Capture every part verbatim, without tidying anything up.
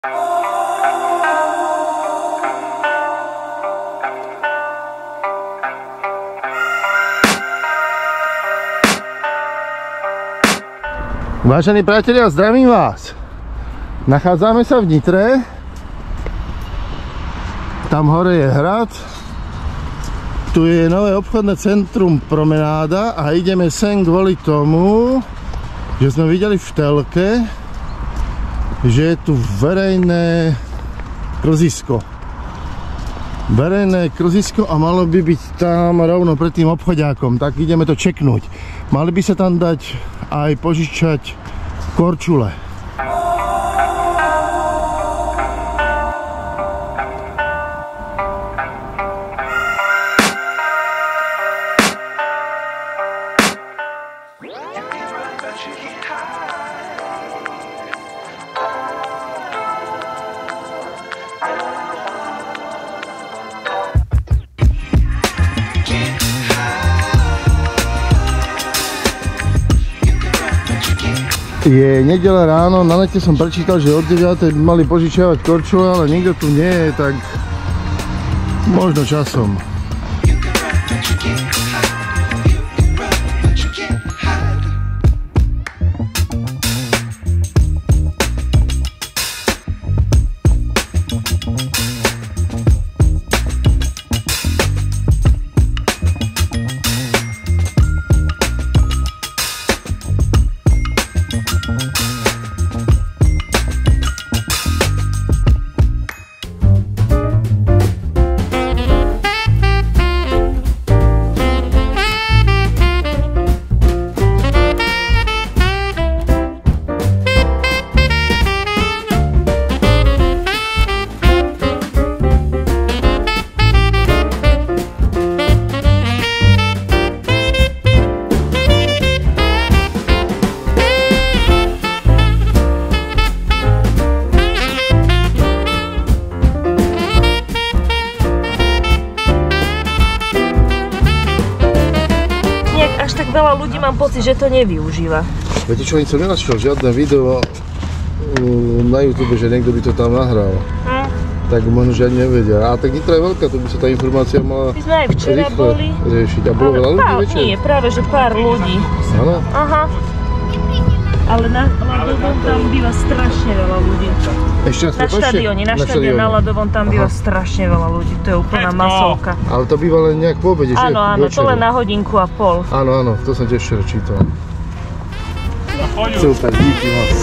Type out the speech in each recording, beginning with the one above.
Vážení priatelia, zdravím vás. Nachádzame sa v Nitre. Tam hore je hrad. Tu je nové obchodné centrum Promenáda a ideme sem kvôli tomu, že sme videli v telke, že je tu verejné klzisko. Verejné klzisko a malo by byť tam rovno pred tým obchodiákom, tak ideme to čeknúť. Mali by sa tam dať aj požičať korčule. Je nedeľa ráno, na nete som prečítal, že od deviatej by mali požičiavať korčule, ale nikto tu nie je, tak možno časom. Veľa ľudí mám pocit, že to nevyužíva. Viete čo, som nenašiel žiadne video na YouTube, že niekto by to tam nahral. Hm. Tak možno, že ani nevedia. A tak Nitra je veľká, tu by sa tá informácia mala my sme aj včera rýchle boli riešiť. A bolo veľa ľudí večer? Nie, práve že pár ľudí. Áno? Aha. Ale na Ladovom tam býva strašne veľa ľudí. Ešte raz, na štadióne, na štadióne na Ladovom tam býva strašne veľa ľudí. To je úplná masovka. Ale to býva len nejak po obede, že? Áno, áno, to len na hodinku a pol. Áno, áno, to som tiež včera čítal. Super, díky moc.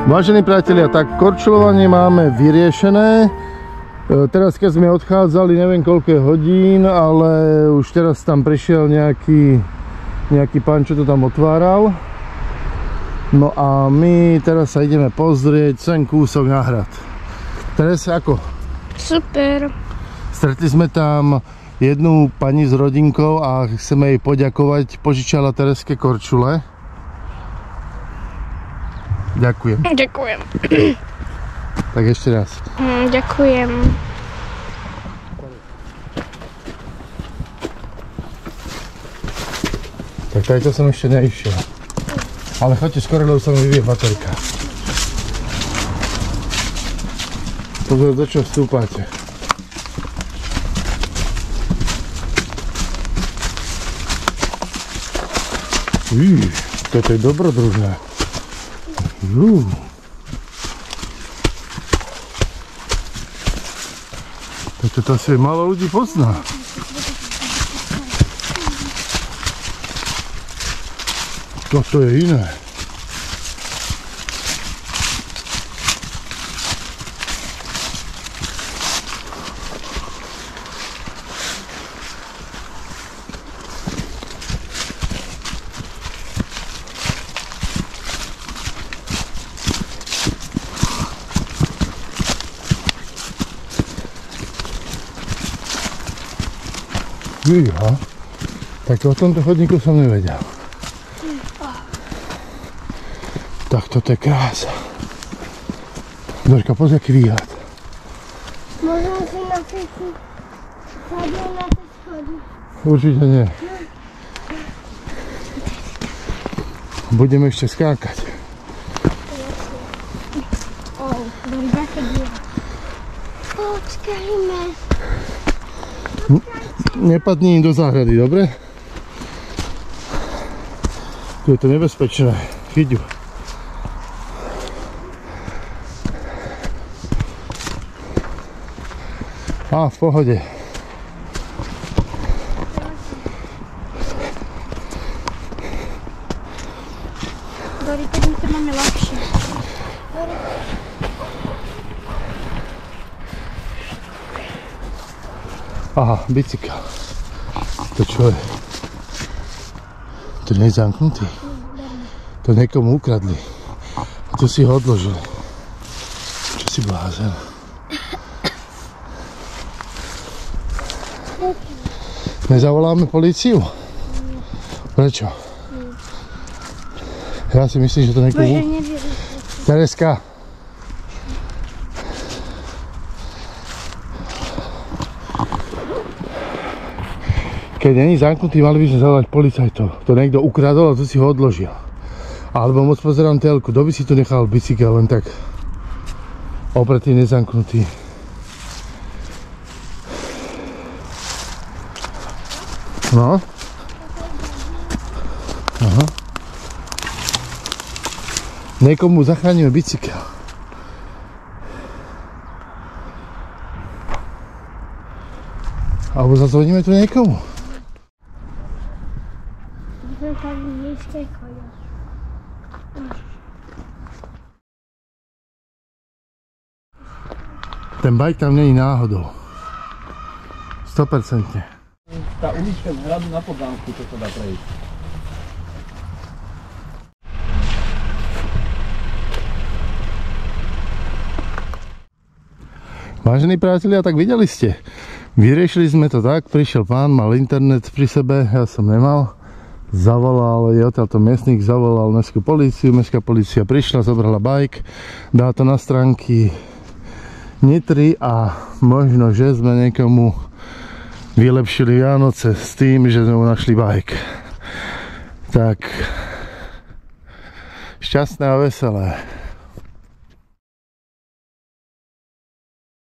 Vážení priatelia, tak korčulovanie máme vyriešené. Teraz keď sme odchádzali, neviem koľko hodín, ale už teraz tam prišiel nejaký, nejaký pán, čo to tam otváral. No a my teraz sa ideme pozrieť sem kúsok na hrad. Teresa, ako? Super. Stretli sme tam jednu pani s rodinkou a chceme jej poďakovať. Požičala Tereske korčule. Ďakujem. Ďakujem. Tak ešte raz. Mm, ďakujem. Tak tajto som ešte neišiel. Ale choďte skoro, lebo sa mi vyvie baterka. Pozor, do čo vstúpate. Uj, toto je dobrodružné. Uj. Toto asi málo ľudí pozná. Toto je iné. Víha, tak o tomto chodníku som nevedel. Tak toto je krása. Dorka, pozri, aký výhľad. Môžem si na všetky sadnúť na tie schody? Určite nie. Budeme ešte skákať. O, Dorka sa díva. Počkajme. Nepadni im do záhrady, dobre? Tu je to nebezpečné. Chyť ju. Á, v pohode. Dori, keď to máme ľahšie. Aha, bicykel. To čo je? To nie je zamknutý. To niekomu ukradli. A tu si ho odložili. Čo si blázen? Nezavoláme políciu? Prečo? Ja si myslím, že to niekomu... Bože, neviem. Tereska. Keď není zamknutý, mali by sme zavolať policajtov. To niekto ukradol a tu si ho odložil. Alebo moc pozerám telku. Kto by si tu nechal bicykel len tak opretý, nezamknutý? No. Aha. Niekomu zachránime bicykel. Alebo zazvoníme tu niekomu. Ten bajk tam není náhodou. sto percent. Tá ulička z hradu na Podzámku, čo to dá prejsť. Vážení priatelia, tak videli ste. Vyriešili sme to tak, prišiel pán, mal internet pri sebe, ja som nemal. Zavolal, je odtiaľto miestnik, zavolal mestskú políciu, mestská polícia prišla, zobrala bajk, dala to na stránky Nitry a možno, že sme niekomu vylepšili Vianoce s tým, že sme mu našli bajk. Tak šťastné a veselé.